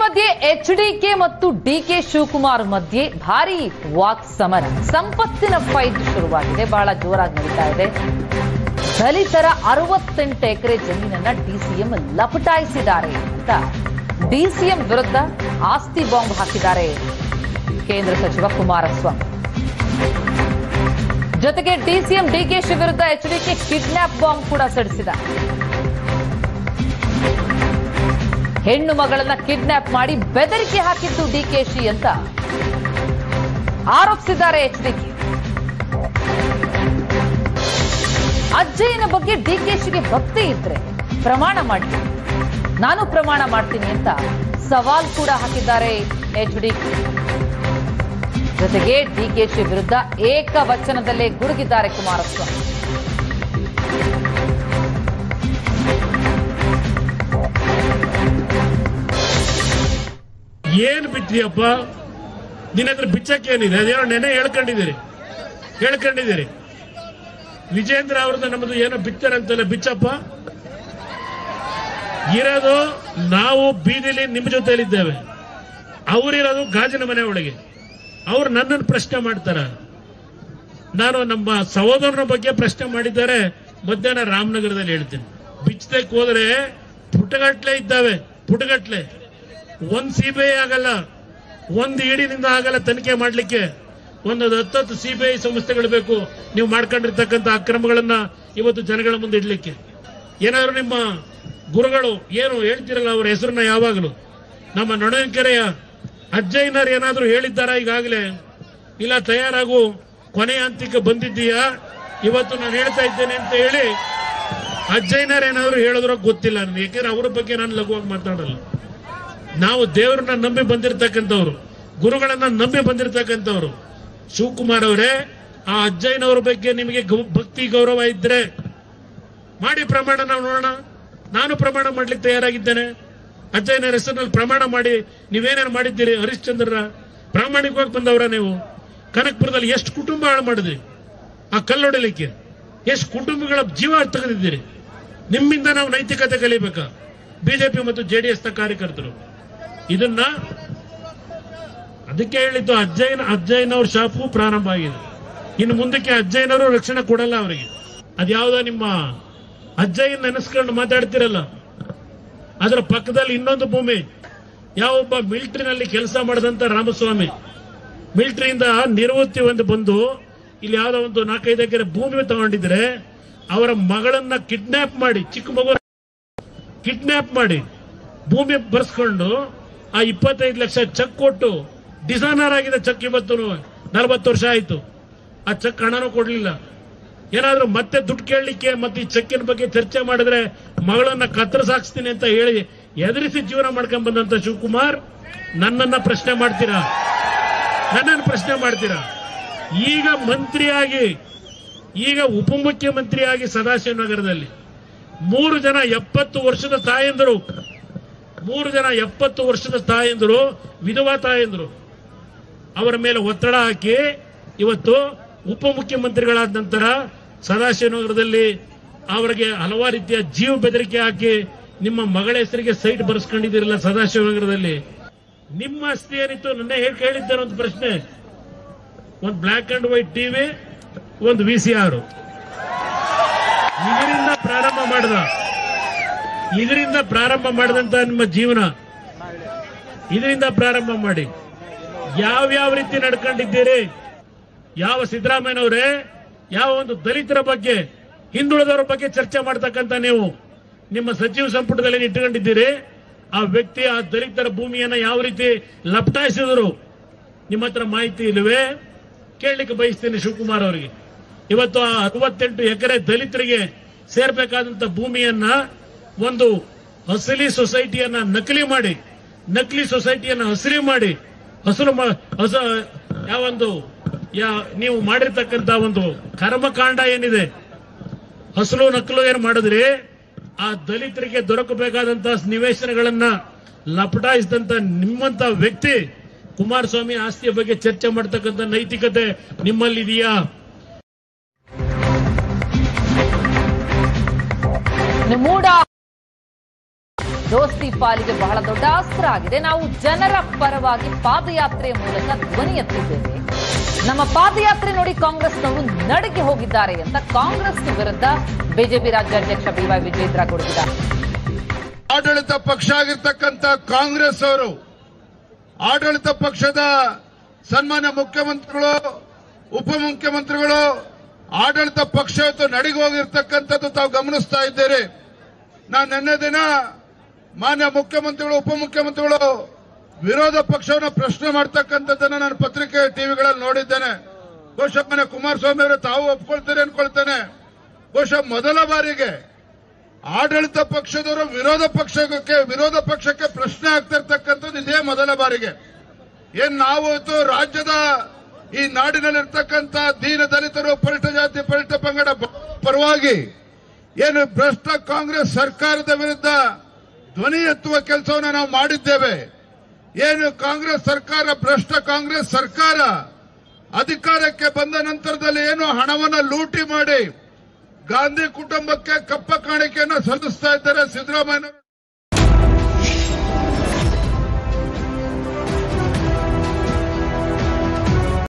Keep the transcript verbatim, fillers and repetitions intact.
ಮಧ್ಯೆ H D K ಮತ್ತು D K Shivakumar ಮಧ್ಯೆ ಭಾರಿ ವಾಕ್ ಸಮರ, ಸಂಪತ್ತಿನ ಫೈಟ್ ಶುರುವಾಗಿದೆ. ಬಹಳ ಜೋರಾಗಿ ನಡೀತಾ ಇದೆ. ದಲಿತರ ಅರವತ್ತೆಂಟು ಎಕರೆ ಜಮೀನನ್ನ ಡಿಸಿಎಂ ಲಪಟಾಯಿಸಿದ್ದಾರೆ ಅಂತ ಡಿಸಿಎಂ ವಿರುದ್ಧ ಆಸ್ತಿ ಬಾಂಬ್ ಹಾಕಿದ್ದಾರೆ ಕೇಂದ್ರ ಸಚಿವ ಕುಮಾರಸ್ವಾಮಿ. ಜೊತೆಗೆ ಡಿಸಿಎಂ ಡಿಕೆಶಿ ವಿರುದ್ಧ H D K kidnap bomb ಕೂಡ ಸಿಡಿಸಿದ್ದಾರೆ. ಹೆಣ್ಣು ಮಗಳನ್ನ ಕಿಡ್ನಾಪ್ ಮಾಡಿ ಬೆದರಿಕೆ ಹಾಕಿದ್ದು ಡಿಕೆಶಿ ಅಂತ ಆರೋಪಿಸಿದ್ದಾರೆ ಎಚ್ ಡಿ ಕೆ. ಅಜ್ಜಯ್ಯನ ಬಗ್ಗೆ ಡಿಕೆಶಿಗೆ ಭಕ್ತಿ ಇದ್ರೆ ಪ್ರಮಾಣ ಮಾಡ್ತೀನಿ, ನಾನು ಪ್ರಮಾಣ ಮಾಡ್ತೀನಿ ಅಂತ ಸವಾಲ್ ಕೂಡ ಹಾಕಿದ್ದಾರೆ ಎಚ್ ಡಿ ಕೆ. ಜೊತೆಗೆ ಡಿಕೆಶಿ ವಿರುದ್ಧ ಏಕವಚನದಲ್ಲೇ ಗುಡುಗಿದ್ದಾರೆ ಕುಮಾರಸ್ವಾಮಿ. ಏನ್ ಬಿಟ್ಟಿಯಪ್ಪ, ನಿನ್ನ ಹತ್ರ ಬಿಚ್ಚಕ್ಕೇನಿದೆ? ಅದೇನೋ ನೆನೆ ಹೇಳ್ಕೊಂಡಿದ್ದೀರಿ ಹೇಳ್ಕೊಂಡಿದ್ದೀರಿ ವಿಜೇಂದ್ರ ಅವ್ರದ್ದು ನಮ್ಮದು ಏನೋ ಬಿತ್ತಾರಂತಲ್ಲ, ಬಿಚ್ಚಪ್ಪ. ಇರೋದು ನಾವು ಬೀದಿಲಿ ನಿಮ್ಮ ಜೊತೆಲಿದ್ದೇವೆ, ಅವರಿರೋದು ಗಾಜಿನ ಮನೆ ಒಳಗೆ. ಅವ್ರು ನನ್ನನ್ನು ಪ್ರಶ್ನೆ ಮಾಡ್ತಾರ. ನಾನು ನಮ್ಮ ಸಹೋದರನ ಬಗ್ಗೆ ಪ್ರಶ್ನೆ ಮಾಡಿದ್ದಾರೆ ಮಧ್ಯಾಹ್ನ ರಾಮನಗರದಲ್ಲಿ. ಹೇಳ್ತೀನಿ, ಬಿಚ್ಚದಕ್ಕೆ ಹೋದ್ರೆ ಪುಟಗಟ್ಲೆ ಇದ್ದಾವೆ, ಪುಟಗಟ್ಲೆ. ಒಂದ್ ಸಿಬಿಐ ಆಗಲ್ಲ, ಒಂದ್ ಇಡಿನಿಂದ ಆಗಲ್ಲ ತನಿಖೆ ಮಾಡ್ಲಿಕ್ಕೆ. ಒಂದು ಹತ್ತತ್ತು ಸಿಬಿಐ ಸಂಸ್ಥೆಗಳು ಬೇಕು ನೀವು ಮಾಡ್ಕೊಂಡಿರ್ತಕ್ಕಂಥ ಅಕ್ರಮಗಳನ್ನ ಇವತ್ತು ಜನಗಳ ಮುಂದೆ ಇಡ್ಲಿಕ್ಕೆ. ಏನಾದ್ರು ನಿಮ್ಮ ಗುರುಗಳು ಏನು ಹೇಳ್ತಿರಲ್ಲ ಅವ್ರ ಹೆಸರನ್ನ ಯಾವಾಗಲೂ ನಮ್ಮ ನೊಣಕೆರೆಯ ಅಜ್ಜಯ್ಯನರು ಏನಾದ್ರು ಹೇಳಿದ್ದಾರಾ ಈಗಾಗಲೇ? ಇಲ್ಲ ತಯಾರಾಗು, ಕೊನೆಯ ಹಂತಕ್ಕೆ ಬಂದಿದ್ದೀಯಾ, ಇವತ್ತು ನಾನು ಹೇಳ್ತಾ ಇದ್ದೇನೆ ಅಂತ ಹೇಳಿ ಅಜ್ಜಯ್ಯನರು ಏನಾದ್ರು ಹೇಳಿದ್ರೋ ಗೊತ್ತಿಲ್ಲ ನನಗೆ. ಯಾಕೆಂದ್ರೆ ಅವರ ಬಗ್ಗೆ ನಾನು ಲಘುವಾಗಿ ಮಾತಾಡಲ್ಲ. ನಾವು ದೇವರನ್ನ ನಂಬಿ ಬಂದಿರತಕ್ಕಂಥವ್ರು, ಗುರುಗಳನ್ನ ನಂಬಿ ಬಂದಿರತಕ್ಕಂಥವ್ರು. ಶಿವಕುಮಾರ್ ಅವರೇ, ಆ ಅಜ್ಜಯ್ಯನವರ ಬಗ್ಗೆ ನಿಮಗೆ ಭಕ್ತಿ ಗೌರವ ಇದ್ರೆ ಮಾಡಿ ಪ್ರಮಾಣ, ನಾವು ನೋಡೋಣ. ನಾನು ಪ್ರಮಾಣ ಮಾಡ್ಲಿಕ್ಕೆ ತಯಾರಾಗಿದ್ದೇನೆ. ಅಜ್ಜಯ್ಯನ ಹೆಸರಿನಲ್ಲಿ ಪ್ರಮಾಣ ಮಾಡಿ ನೀವೇನೇನು ಮಾಡಿದ್ದೀರಿ? ಹರಿಶ್ಚಂದ್ರ ಪ್ರಾಮಾಣಿಕವಾಗಿ ಬಂದವರ ನೀವು. ಕನಕಪುರದಲ್ಲಿ ಎಷ್ಟು ಕುಟುಂಬ ಹಾಳು ಮಾಡಿದ್ರಿ ಆ ಕಲ್ಲೊಡಲಿಕ್ಕೆ, ಎಷ್ಟು ಕುಟುಂಬಗಳ ಜೀವ ತೆಗೆದಿದ್ದೀರಿ. ನಿಮ್ಮಿಂದ ನಾವು ನೈತಿಕತೆ ಕಲಿಬೇಕಾ? ಬಿಜೆಪಿ ಮತ್ತು ಜೆಡಿಎಸ್ ನ ಕಾರ್ಯಕರ್ತರು ಇದನ್ನ ಅದಕ್ಕೆ ಹೇಳಿದ್ದು. ಅಜ್ಜಯ್ಯನ ಅಜ್ಜಯ್ಯನವ್ರ ಶಾಪು ಪ್ರಾರಂಭ ಆಗಿದೆ. ಇನ್ನು ಮುಂದಕ್ಕೆ ಅಜ್ಜಯ್ಯನವರು ರಕ್ಷಣೆ ಕೊಡಲ್ಲ ಅವರಿಗೆ. ಅದ್ಯಾವುದೋ ನಿಮ್ಮ ಅಜ್ಜಯ್ಯನ ನೆನೆಸ್ಕೊಂಡು ಮಾತಾಡ್ತಿರಲ್ಲ, ಅದರ ಪಕ್ಕದಲ್ಲಿ ಇನ್ನೊಂದು ಭೂಮಿ. ಯಾವೊಬ್ಬ ಮಿಲಿಟರಿನಲ್ಲಿ ಕೆಲಸ ಮಾಡಿದಂತ ರಾಮಸ್ವಾಮಿ ಮಿಲಿಟರಿಯಿಂದ ನಿವೃತ್ತಿ ಒಂದು ಬಂದು ಇಲ್ಲಿ ಯಾವ್ದೋ ಒಂದು ನಾಲ್ಕೈದು ಎಕರೆ ಭೂಮಿ ತಗೊಂಡಿದ್ರೆ ಅವರ ಮಗಳನ್ನ ಕಿಡ್ನಾಪ್ ಮಾಡಿ, ಚಿಕ್ಕ ಮಗು ಕಿಡ್ನಾಪ್ ಮಾಡಿ ಭೂಮಿ ಬರ್ಸ್ಕೊಂಡು ಆ ಇಪ್ಪತ್ತೈದು ಲಕ್ಷ ಚೆಕ್ ಕೊಟ್ಟು ಡಿಸೈನರ್ ಆಗಿದೆ ಚೆಕ್. ಇವತ್ತು ನಲವತ್ತು ವರ್ಷ ಆಯ್ತು, ಆ ಚೆಕ್ ಹಣನೂ ಕೊಡ್ಲಿಲ್ಲ. ಏನಾದ್ರೂ ಮತ್ತೆ ದುಡ್ಡು ಕೇಳಲಿಕ್ಕೆ ಮತ್ತೆ ಈ ಚೆಕ್ಕಿನ ಬಗ್ಗೆ ಚರ್ಚೆ ಮಾಡಿದ್ರೆ ಮಗಳನ್ನ ಕತ್ತರಿಸಾಕ್ಸ್ತೀನಿ ಅಂತ ಹೇಳಿ ಎದುರಿಸಿ ಜೀವನ ಮಾಡ್ಕೊಂಡ್ ಬಂದಂತ ಶಿವಕುಮಾರ್ ನನ್ನನ್ನ ಪ್ರಶ್ನೆ ಮಾಡ್ತೀರಾ? ನನ್ನನ್ನು ಪ್ರಶ್ನೆ ಮಾಡ್ತೀರಾ? ಈಗ ಮಂತ್ರಿಯಾಗಿ, ಈಗ ಉಪಮುಖ್ಯಮಂತ್ರಿಯಾಗಿ ಸದಾಶಿವನಗರದಲ್ಲಿ ಮೂರು ಜನ ಎಪ್ಪತ್ತು ವರ್ಷದ ತಾಯಂದರು, ಮೂರು ಜನ ಎಪ್ಪತ್ತು ವರ್ಷದ ತಾಯಂದರು, ವಿಧವಾ ತಾಯಂದರು, ಅವರ ಮೇಲೆ ಒತ್ತಡ ಹಾಕಿ ಇವತ್ತು ಉಪಮುಖ್ಯಮಂತ್ರಿಗಳಾದ ನಂತರ ಸದಾಶಿವನಗರದಲ್ಲಿ ಅವರಿಗೆ ಹಲವಾರು ರೀತಿಯ ಜೀವ ಬೆದರಿಕೆ ಹಾಕಿ ನಿಮ್ಮ ಮಗಳ ಹೆಸರಿಗೆ ಸೈಟ್ ಬರ್ಸ್ಕೊಂಡಿದ್ದೀರಲ್ಲ ಸದಾಶಿವನಗರದಲ್ಲಿ. ನಿಮ್ಮ ಆಸ್ತಿ ಏನಿತ್ತು ನನ್ನ ಹೇಳಿ ಕೇಳಿದ್ದೇನೆ ಒಂದು ಪ್ರಶ್ನೆ. ಒಂದು ಬ್ಲಾಕ್ ಅಂಡ್ ವೈಟ್ ಟಿವಿ, ಒಂದು ವಿ ಸಿ ಆರ್. ಇದರಿಂದ ಪ್ರಾರಂಭ ಮಾಡಿದ ಇದರಿಂದ ಪ್ರಾರಂಭ ಮಾಡಿದಂತ ನಿಮ್ಮ ಜೀವನ, ಇದರಿಂದ ಪ್ರಾರಂಭ ಮಾಡಿ ಯಾವ್ಯಾವ ರೀತಿ ನಡ್ಕೊಂಡಿದ್ದೀರಿ? ಯಾವ ಸಿದ್ದರಾಮಯ್ಯನವರೇ ಯಾವ ಒಂದು ದಲಿತರ ಬಗ್ಗೆ, ಹಿಂದುಳಿದವರ ಬಗ್ಗೆ ಚರ್ಚೆ ಮಾಡ್ತಕ್ಕಂಥ ನೀವು ನಿಮ್ಮ ಸಚಿವ ಸಂಪುಟದಲ್ಲಿ ಇಟ್ಟುಕೊಂಡಿದ್ದೀರಿ. ಆ ವ್ಯಕ್ತಿ ಆ ದಲಿತರ ಭೂಮಿಯನ್ನ ಯಾವ ರೀತಿ ಲಪಟಾಯಿಸಿದರು ನಿಮ್ಮ ಹತ್ರ ಮಾಹಿತಿ ಇಲ್ಲವೇ? ಕೇಳಲಿಕ್ಕೆ ಬಯಸ್ತೀನಿ ಶಿವಕುಮಾರ್ ಅವರಿಗೆ. ಇವತ್ತು ಆ ಅರವತ್ತೆಂಟು ಎಕರೆ ದಲಿತರಿಗೆ ಸೇರ್ಬೇಕಾದಂತ ಭೂಮಿಯನ್ನ ಒಂದು ಅಸಲಿ ಸೊಸೈಟಿಯನ್ನ ನಕಲಿ ಮಾಡಿ, ನಕಲಿ ಸೊಸೈಟಿಯನ್ನ ಹಸಿರು ಮಾಡಿ, ಹಸಿರು ಹೊಸ ಯಾವೊಂದು ನೀವು ಮಾಡಿರ್ತಕ್ಕಂಥ ಒಂದು ಕರ್ಮಕಾಂಡ ಏನಿದೆ, ಹಸಲು ನಕಲು ಏನು ಮಾಡಿದ್ರಿ, ಆ ದಲಿತರಿಗೆ ದೊರಕಬೇಕಾದಂತಹ ನಿವೇಶನಗಳನ್ನ ಲಪಟಾಯಿಸಿದಂತ ನಿಮ್ಮಂತ ವ್ಯಕ್ತಿ ಕುಮಾರಸ್ವಾಮಿ ಆಸ್ತಿಯ ಬಗ್ಗೆ ಚರ್ಚೆ ಮಾಡತಕ್ಕಂಥ ನೈತಿಕತೆ ನಿಮ್ಮಲ್ಲಿದೆಯಾ? ಮೂಡ ದೋಸ್ತಿ ಪಾಲಿಗೆ ಬಹಳ ದೊಡ್ಡ ಅಸ್ತ್ರ ಆಗಿದೆ. ನಾವು ಜನರ ಪರವಾಗಿ ಪಾದಯಾತ್ರೆಯ ಮೂಲಕ ಧ್ವನಿ ಎತ್ತಿದ್ದೇವೆ. ನಮ್ಮ ಪಾದಯಾತ್ರೆ ನೋಡಿ ಕಾಂಗ್ರೆಸ್ನವರು ನಡುಗಿ ಹೋಗಿದ್ದಾರೆ ಅಂತ ಕಾಂಗ್ರೆಸ್ ವಿರುದ್ಧ ಬಿಜೆಪಿ ರಾಜ್ಯಾಧ್ಯಕ್ಷ ಬಿ ವೈ ವಿಜೇಂದ್ರ ಗುಡುಗಿದ್ದಾರೆ. ಆಡಳಿತ ಪಕ್ಷ ಆಗಿರ್ತಕ್ಕಂಥ ಕಾಂಗ್ರೆಸ್ ಅವರು ಆಡಳಿತ ಪಕ್ಷದ ಸನ್ಮಾನ್ಯ ಮುಖ್ಯಮಂತ್ರಿಗಳು, ಉಪಮುಖ್ಯಮಂತ್ರಿಗಳು, ಆಡಳಿತ ಪಕ್ಷ ಇವತ್ತು ನಡಿಗೆ ಹೋಗಿರ್ತಕ್ಕಂಥದ್ದು ತಾವು ಗಮನಿಸ್ತಾ ಇದ್ದೀರಿ. ನಾನು ನಿನ್ನೆ ದಿನ ಮಾನ್ಯ ಮುಖ್ಯಮಂತ್ರಿಗಳು, ಉಪಮುಖ್ಯಮಂತ್ರಿಗಳು ವಿರೋಧ ಪಕ್ಷವನ್ನು ಪ್ರಶ್ನೆ ಮಾಡ್ತಕ್ಕಂಥದ್ದನ್ನ ನಾನು ಪತ್ರಿಕೆ ಟಿವಿಗಳಲ್ಲಿ ನೋಡಿದ್ದೇನೆ. ಬಹುಶಃ ಮಾನ್ಯ ಕುಮಾರಸ್ವಾಮಿ ಅವರು ತಾವು ಒಪ್ಕೊಳ್ತಾರೆ ಅನ್ಕೊಳ್ತೇನೆ. ಬಹುಶಃ ಮೊದಲ ಬಾರಿಗೆ ಆಡಳಿತ ಪಕ್ಷದವರು ವಿರೋಧ ಪಕ್ಷಕ್ಕೆ ವಿರೋಧ ಪಕ್ಷಕ್ಕೆ ಪ್ರಶ್ನೆ ಆಗ್ತಿರ್ತಕ್ಕಂಥದ್ದು ಇದೇ ಮೊದಲ ಬಾರಿಗೆ. ಏನ್ ನಾವು ಇವತ್ತು ರಾಜ್ಯದ ಈ ನಾಡಿನಲ್ಲಿರ್ತಕ್ಕಂಥ ದೀನ ದಲಿತರು, ಪರಿಷ್ಠ ಜಾತಿ, ಪರಿಷ್ಠ ಪಂಗಡ ಪರವಾಗಿ ಏನು ಭ್ರಷ್ಟ ಕಾಂಗ್ರೆಸ್ ಸರ್ಕಾರದ ವಿರುದ್ಧ ಧ್ವನಿ ಎತ್ತುವ ಕೆಲಸವನ್ನು ನಾವು ಮಾಡಿದ್ದೇವೆ. ಏನು ಕಾಂಗ್ರೆಸ್ ಸರ್ಕಾರ, ಭ್ರಷ್ಟ ಕಾಂಗ್ರೆಸ್ ಸರ್ಕಾರ ಅಧಿಕಾರಕ್ಕೆ ಬಂದ ನಂತರದಲ್ಲಿ ಏನು ಹಣವನ್ನು ಲೂಟಿ ಮಾಡಿ ಗಾಂಧಿ ಕುಟುಂಬಕ್ಕೆ ಕಪ್ಪ ಕಾಣಿಕೆಯನ್ನು ಸಲ್ಲಿಸ್ತಾ ಇದ್ದಾರೆ ಸಿದ್ದರಾಮಯ್ಯ.